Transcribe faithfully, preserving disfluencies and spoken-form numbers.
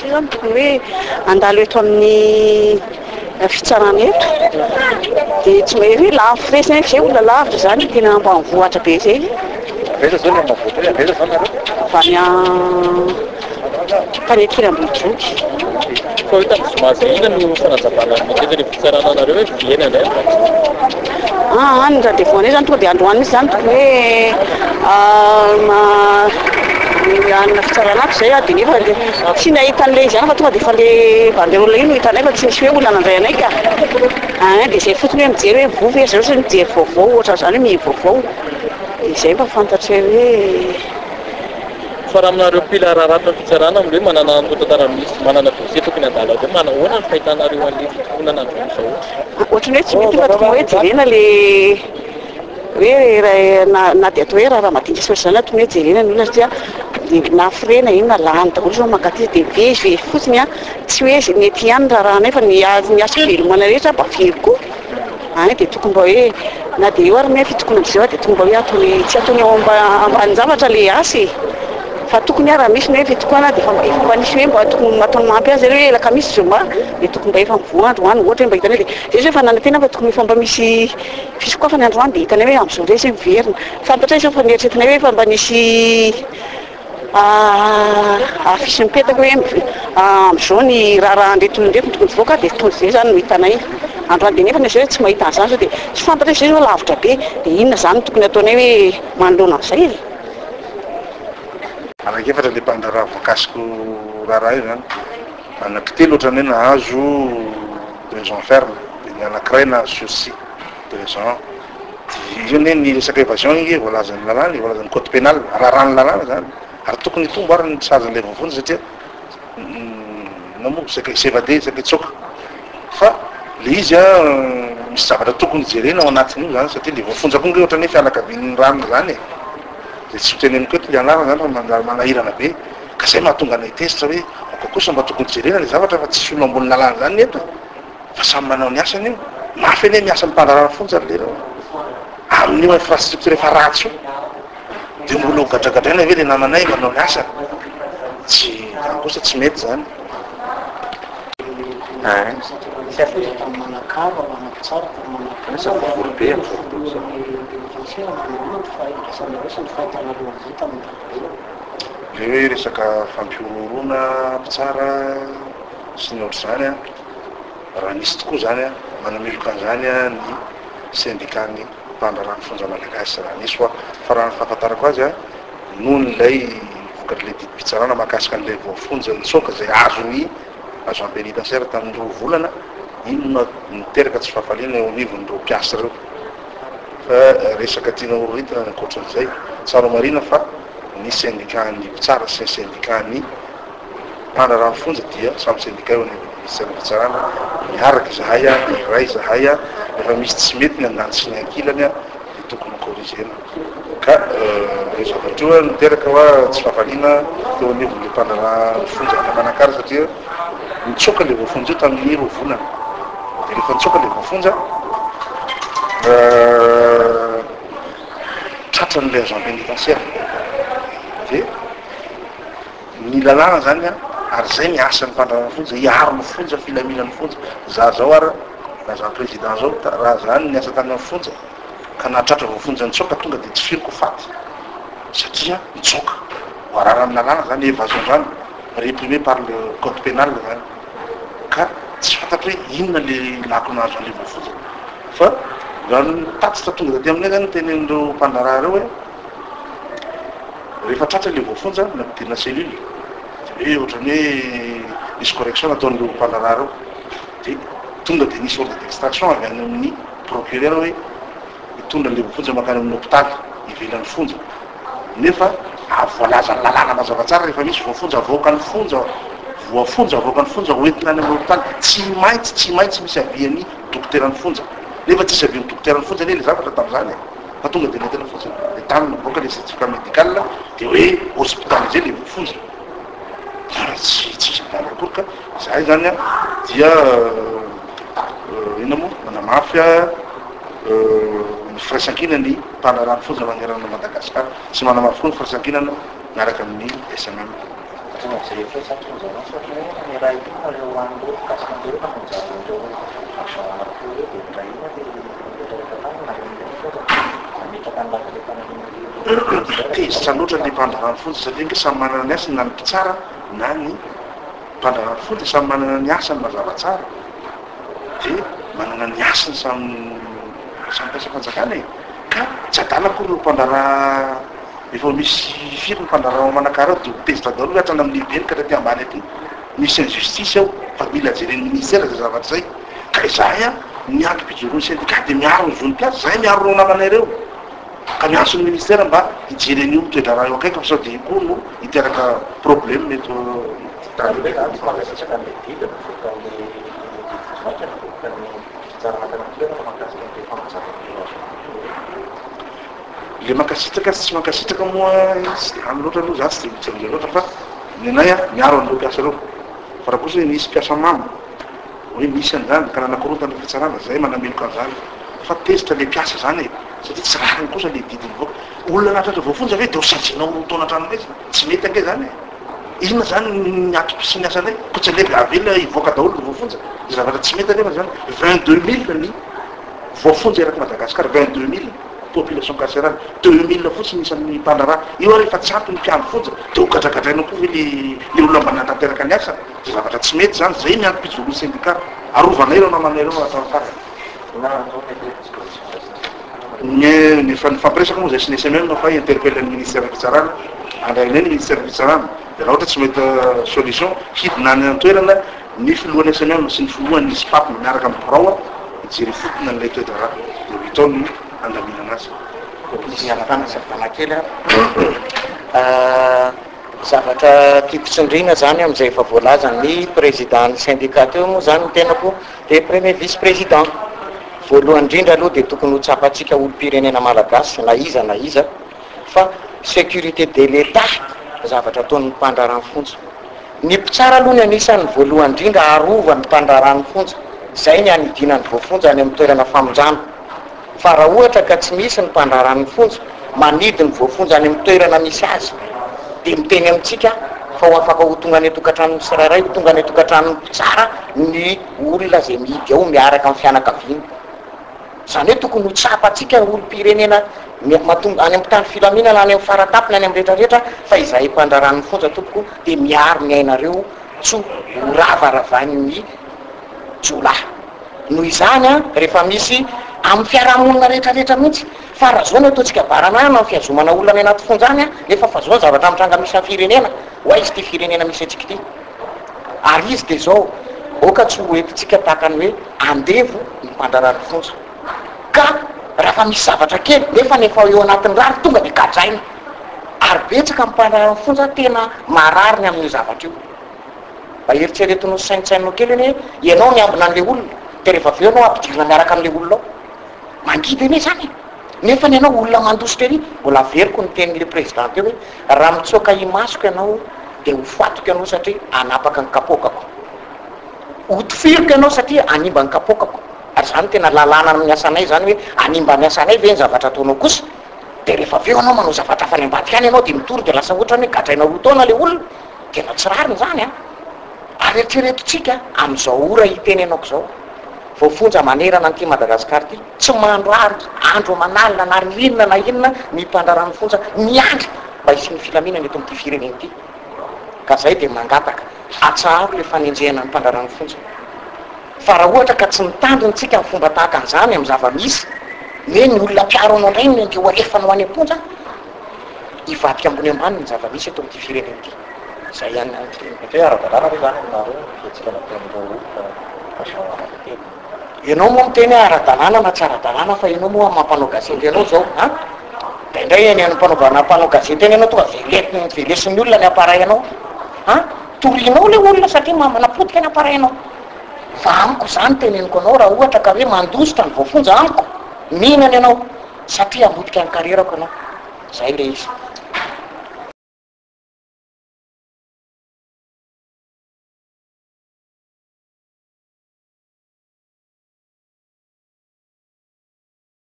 io zany tokony hoe andalo eto amin'ny fitsarana eto dia tsy mahery lafo resina zay olona lavitra zany tena ambanivohitra be zay aveza zao ny ambanivohitra aveza zao nareo avy any mpanety Ambohijoky fa hoe tamin'ny zomazy ina no fanazavana miteza ny fitsarana anareo hoe viena indray ah ny raha devoanay zany tonga dia androany misy zany tokony hoe anina fitsaranato zay a dia nefa tsy nahita an'ilay izy ihany fa tonga dia efa le banderole iny no hitanay fa tsy misy hoe olona nandray anay ka ah dia zay fotsiny hoe mijery hoe vovy zay ohatry mijery vaovao ohatra zany hoe mivaovao dia zay mba fantatry hoe fa raha aminareo pila raharata fitsarana am'le manana antotatara misy manana dossier tokony andala zay mana ahoana ny fahitanareo an'le fitonana andron'izao ohatrany hoe tsy mety fa tokony hoe jerena le hoe na dia atao hoe raha ramadiniky sy ohatr'izany tokony hoe jerena ny olona satria na firena iny na lany daholo zao mankaty dia vezivezy fotsiny a tsy hoe mety ihany raha rahanay fa ny asa velomana rehetra bavely koa any dia tokony mba hoe na dia eo ary ny hoe fitokona am'izao dia tokony mba hoe atony tsy atony ao ambany zavatra le asa e fa tokony raha misy ny hoe fitokoana dia efa mba nisy hoe mba tokony atao mampy azy hoe elaka misy zoma dia tokony mba efa mivoa androany ohatra hoe mba hitany dia zay zao efa nanantena fa tokony efa mba misy fisokafany androany dia hitany hoe amin'izao ndray zay miverina fantatra izao fa nieritreretana hoe efa mba nisy afisy mipetaka hoe amin'izao ny raha ndretony ndretony tokony voaka dia tony zay zany no hitanay androany dia nefa zay hoe tsy mahita an'izany zao dia tsy fantatra zay zao lavitra be dia inona zany tokony ataonay hoe manoloana an'izay e anakefatra le mpandara voankasiko raharaha io zany anankitelo ohatrany hoe nahazo raison ferme dia ny anankiray nahazo sursis de raison io ne ny resaka évasion iny voalazan'ny lalàna voalazan'ny code pénal raharany lalàna zany ary tokony tombo ary ny tsazan'ilay vovony satria namoa saka s'évader saka tsoka fa le izy a misy zavatra tokony jerena ao anatin'io zany satria le voafonjako nge ohatrany hoe fianakavian'ny rano zany e dia tsy hoteneniko eto le anarana zany fa mandala manahirana be ka zay mahatonga anay tezitra hoe kokosa mba tokony jerena le zavatra fa tsisy olo ambony lalàna zany neto fa samy manao ny asany io mafy ane miasa mimpandarana fonja lera amin'io infrastructure efa ratsy io dia mbola hogadragadraina ve le namanay manao ny asa tsy zany kosa tsy mety zany vorobe le hoe resaka fampiororona mpitsara sy ny ohatr' zany a raha nisy tokoa zany a manamiloka an'izany a ny syndicat-ny mpandrarano fonja malagasy raha nisy fa fa raha ny fahafantarako azy a noho nylay vokatry le didy mpitsarana mahakasika an'ilay voafonja nitsoka zay azo i azo en pénitentiaire tamin'ny roa volana iny no niteraka tsy fahafaliana eo anivon'ny reo mpiasa reo fa resaka tiana ororitana ny ankoatran'izay tsara marina fa ny syndicat-ny mpitsara sy ny syndicat-ny mpandrarano fonja dia samy syndicat eo anivon'ny ministère mpitsarana miaraka izahay a iray izahay a efa misy tsy mety ny andany sy ny ankilany a dia tokony corrigena ka zavatra io a niteraka hoa tsy fahafaliana teo anivon'le mpandrarano fonja manakary satria nitsoka le voafonja io tamin'ny roa volana dia rehefa nitsoka le voafonja tratran'ilay agent pénitentiaire dia ny lalàna zany a ary zay ny asan'ny mpandrarano fonja hiaro ny fonja filaminan'ny fonja za zao ary naza président zao raha zany ny asa tany amin'ny fonja ka nahatratra voafonja nitsoka tonga dia tsy firiko faty satria nitsoka voarara amin'ny lalàna zany évasion zany réprimé par le code pénal zany ka tsy fantatry hoe inona le lako nahazo an'le voafonja fa raha tatitra tonga da ty aminay zany tenen'ireo mpandarah reo hoe rehefa tratra le voafonja nampidirina cellule hoe ohatrany hoe misy correction nataon'ireo mpandarah reo dia tonga dia nisy ordre d'extraction avy any amin'ny procureur hoe hitondra le voafonja makany amin'ny hôpitaly ivelan'ny fonja nefa voalaza ny lalàna mazava tsara rehefa misy voafonja avoaka ny fonja voafonja avoaka ny fonja hoentina any amin'ny hôpitaly tsy maintsy tsy maintsy misy avian'ny dokotera ny fonja nefa tsisy avian'ny dokotera ny fonja ne le zavatra tamin'izany e fa tonga dia nentena fonja dia taminy avoaka le certificat médical dia hoe hospitalisé le voafonja tsy tsisy adany akory ka zahay zany a dia ina moa manamafy a ny firaisankinany mpanarano fonja magnerana Madagasikara sy manamafy koa ny firaisankinana miaraka amin'ny S M M raha ity nareo hoan'ireo gasy mandereo na manjaro ireo action anankiroa dia raha ina dia mitraka ny lafilefanany tezitra loatra ny mpandrarany fonja satria nge samy manana ny asany na ny mpitsara na ny mpandrarany fonja samy manana ny asany mazava tsara dia manana ny asany samy samy paisa-panjakana e ka tsy adalako no mpandrara efa misy firy ny mpandrara manakara dia tezitra daholo hatrany amin'ny lehibe ny ka raha ty ambany aty misy injustice aho fa mila jeren'ny ministère zay zavatra zay ka izahay a miato mpijoroany syndicat dia miaro ny zony piasy zahay miaro ro namanareo ka miaso ny ministère mba hijereny io mitoedra raha eo akaiky fa sao dia koa no hiteraka problème mety le mankasitraka tsy mankasitraka moa any loatra aloha za tsy de mijery loatra fa ny anay a miaro an'ireo mpiasa reo fa raha kosa hoe misy mpiasa mamo hoe misy an'izany ka nanakorontana fitsarana zay manameloka an'izany fa tezitra le mpiasa zany e satria tsy rahany kosa le didiny voaka olona natratra voafonja ve de ho sanjinao taona tranoray tsy mety ange zany e inona zany ny atopsy ny asanay ko tsy alegy avela hivoaka daholo ny voafonja de zavatra tsy mety alefa zany vingt deux mille ny voafonja eraky Madagasikara vingt deux mille population carcérale deux mille fotsiny isan'ny mpandrara io ary efa tsato ny mpiandro fonja de ho gadragadraina koa hoe le le olona mba natanteraka ny asa de zavatra tsy mety zany zay miandro mpijoro syndicat arovanay reo namanareo atafara ny ny fampiresaka moa zay sy nese même fa interpelle ny ministère fitsarana andrainay ny ministère fitsarana de raha ohatra tsy mety solution hidinany antoerana ny filohan'ny ese même sy ny filohan'ny spap miaraka amin'ny borao hijery fotona n'ilay toedrara de hitao ny andaminana azy ianarana savanakely a zavatra tipitsindrina zany am'izay efa voalaza ny président ny syndicat teo moa zany ny tenako de premier vice président voalohany indrindra aloha de tokony ho tsapatsika olo-pirenena malagasy na iza na iza fa sécurité de l'état zavatra ataon'ny mpandrarany fonja ny mpitsara aloha ny anisan'ny voalohany indrindra arovany mpandrarany fonja zay ny anidinany voafonja any amin'ny toerana famonjana fa raha ohatra ka tsy misy ny mpandrarany fonja manidy ny voafonja any amin'ny toerana misy azy de miteny amintsika fa ho afaka ho tonga ny tokantrano tsirairay ho tonga ny tokantrano tsara ny olona zay mihidy ao miaraka amin'ny fianakaviana zany hoe tokony ho tsapatsika olo-pirenena matonga any amin'ny tany filaminana any amin'ny faratapiny any amin'ny rehetrarehetra fa izay mpandrarany fonja tompoko de miaro ny ainareo tsy ho ravaravany jolahy noho izany a rehefa misy amin'ny fiarahamonina rehetrarehetra mihitsy fa raha zao ny ataontsika baranana amin'ny fiazomana olona any anaty fonjany a nefa fa zao zavatra mitranga misy amin'ny firenena ho aizy ty firenena misy atsika ty ary izy de zao oka tsy ho entintsika tahakany hoe andevo ny mpandrarany fonja ka raha fa misy zavatra kely nefa nefa eo anatin'ny rary tonga de gadraina ary betsaka mpandrarany fonja tena marary ny amin'io zavatra io mba eritseretinao saintsainao kely eny ianao ny ambina an'le olona de rehefa aveo anao ampidirina miaraka am'le olona ao mangidy ene zany nefa ny anao olona mandositra ery mbola veriko ny tenin'le président teo hoe raha mitsoka imasoko ianao de ho fatoko ianao satria anapaka ny kapokako hotifiriko ianao satria animba ny kapokako ary zany tena lalàna amin'ny asanay zany hoe animba ny asanay ve ny zavatra ataonao kosa de rehefa aveo anao manao zavatra fa ny ambadika any ianao de mitory de lasa ohatrany hoe gadraina roa taona le olona tena tsy rariny zany a ary eritreretitsika am'izao ora hiteny ianako zao voafonja manerana an'ity Madagasikara ty tsy mandro ary andro manalina na rinona na inona ny mpandrarany fonja miandry mba isin'ny filaminana eto am'ty firenena ity ka zay de mangataka atsaro le fanenjehana ny mpandrarany fonja fa raha ohatra ka tsy mitandronytsika ny fomba tahaka an'izany amin'ny zava-misy hoe ny olona mpiaro anao ndray ny andeo alefana ho any am-ponja hivadika ambony ambany ny zava-misy eto am'ty firenena ity zay ihany satria ara-dalàna re zany aminareo fiatsika nampian'ireo fashaoanateny ianao moa miteny ara-dalàna na tsy ara-dalàna fa ianao moa mampanao gazety ianao zao a da indray eny any mpanaovana mpanao gazety eny ianao tonga velety velesin'ny olona ny appareil ianao a torinao le olona satria mamanapotika ny appareil ianao fa amiko zany teneniko anao raha ohatra ka hoe mandositra ny voafonja amiko mihinany ianao satria ambotika ny karerako ianao zay le izy